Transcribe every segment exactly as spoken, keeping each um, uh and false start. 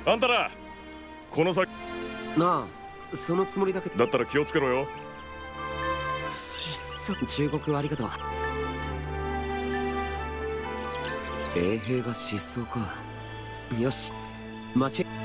あんたらこの先なあ、そのつもりだけど。 だったら気をつけろよ。 失踪。忠告ありがとう。衛兵が失踪か。よし、待ち。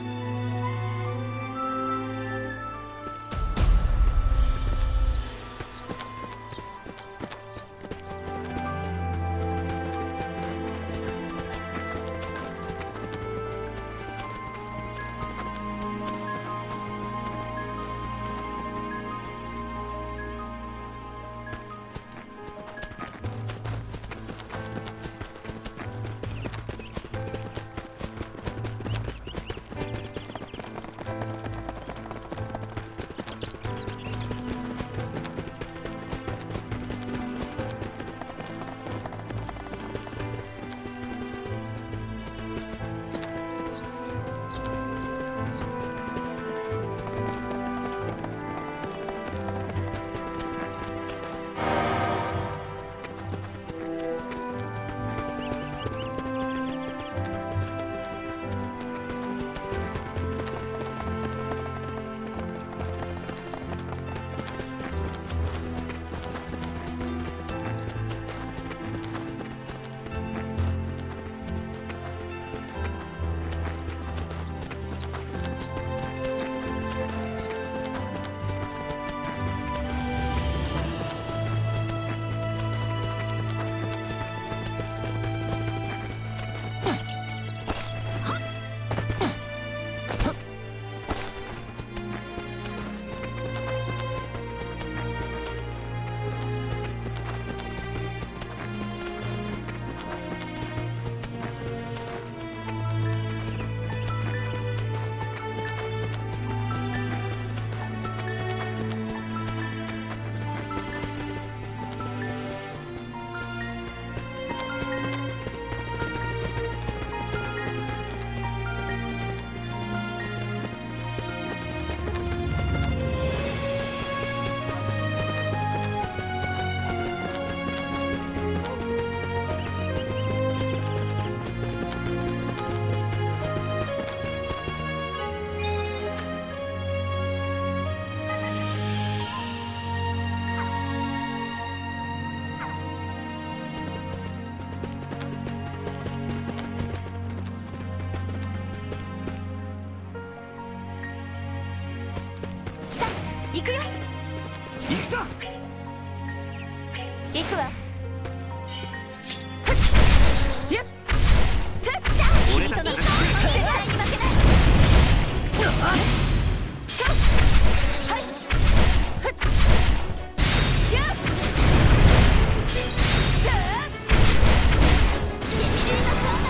行くよ。 行くぞ。 行くわ。やっ俺たちの絶対に負けない。よし。はい。シュー。じゃあ。ジェミリーナさん。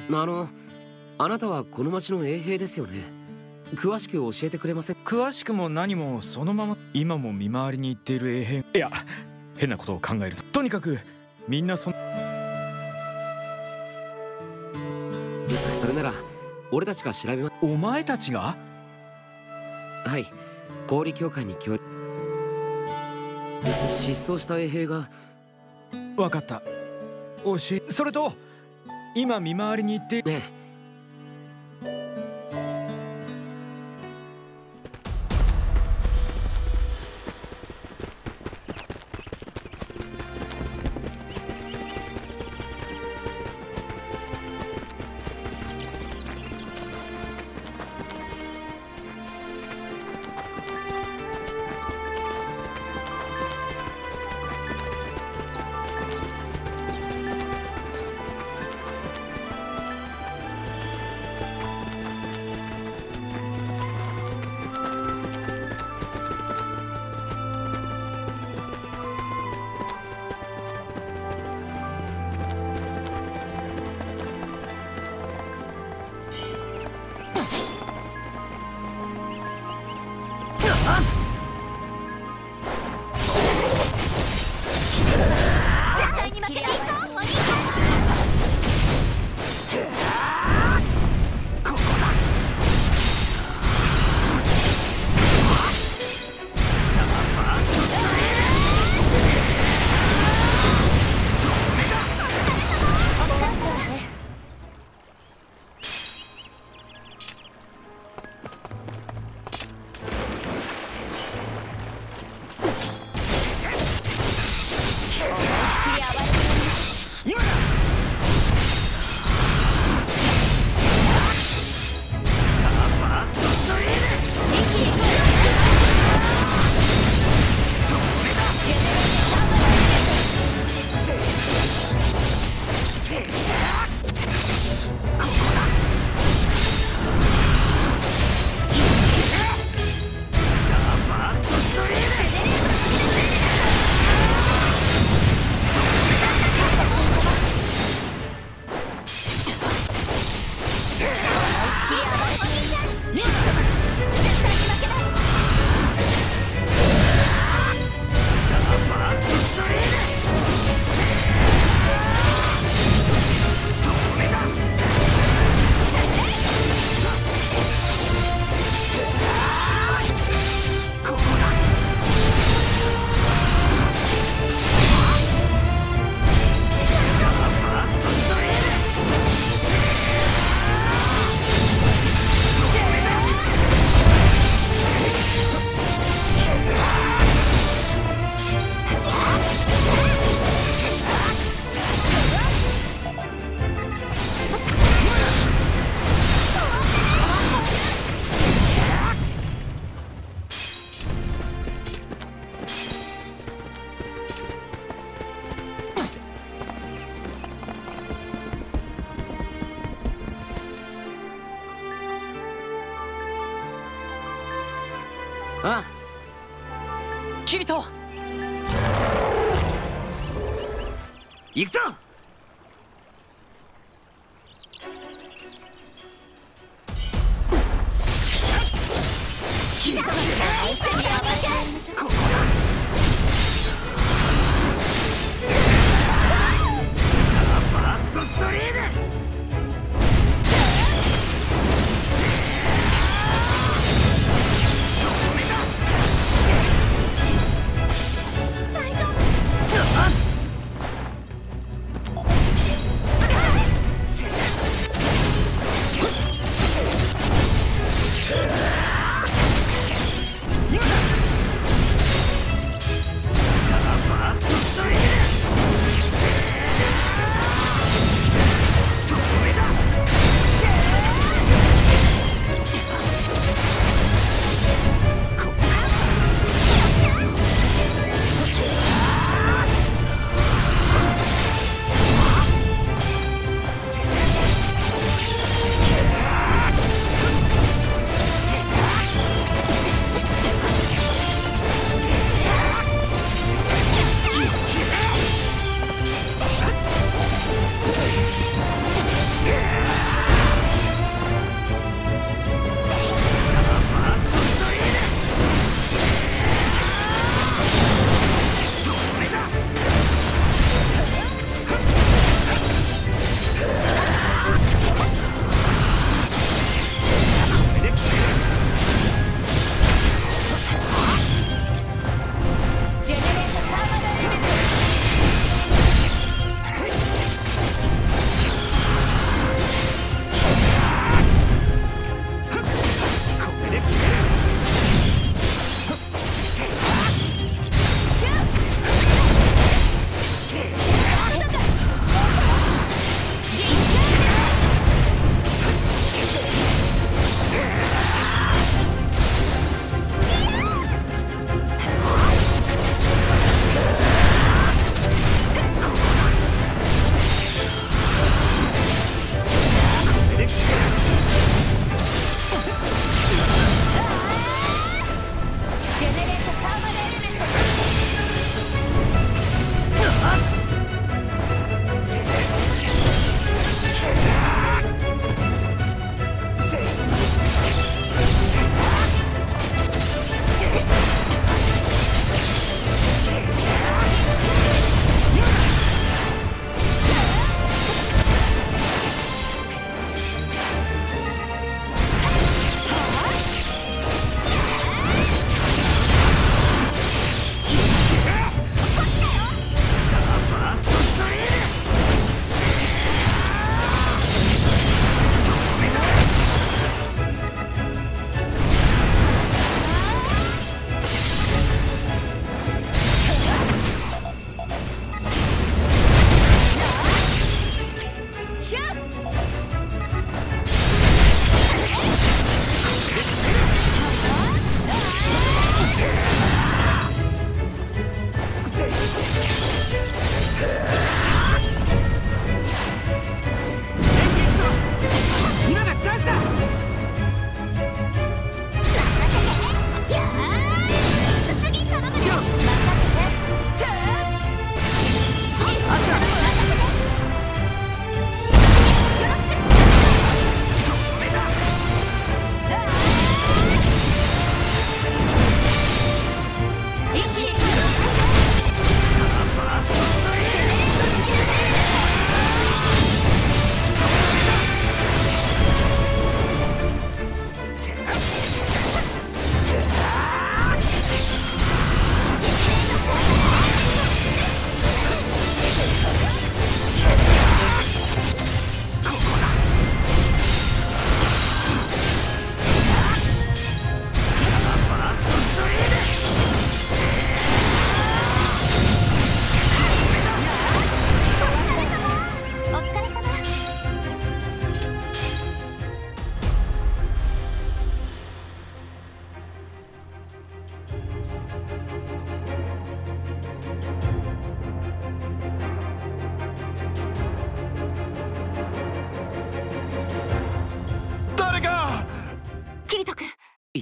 あのあなたはこの町の衛兵ですよね。詳しく教えてくれません？ 詳しくも何もそのまま今も見回りに行っている衛兵、いや変なことを考えるな。とにかくみんなそそれなら俺たちが調べま。 お前たちが？ はい、氷協会に協力。失踪した衛兵が。 分かった。おしそれと今見回りに行ってねああ、キリト行くぞ。ここだ。ファーストストリーム。こ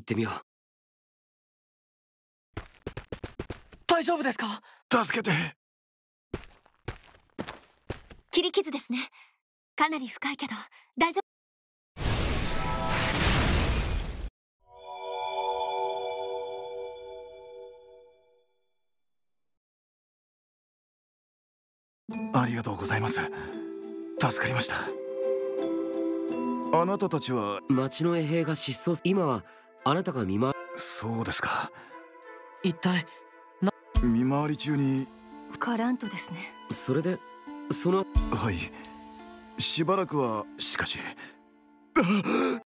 行ってみよう。 大丈夫ですか？ 助けて。 切り傷ですね。かなり深いけど大丈ありがとうございます。助かりました。あなたたちは。 町の衛兵が失踪。今はあなたが見回。 そうですか。 一体見回り中に。 夫カラントですね。 それでその。 はい。しばらくはしかし。